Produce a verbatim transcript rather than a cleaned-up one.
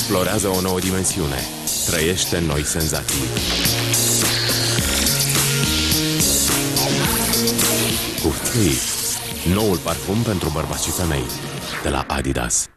Explorează o nouă dimensiune. Trăiește noi senzații. Curti, noul parfum pentru bărbați și femei de la Adidas.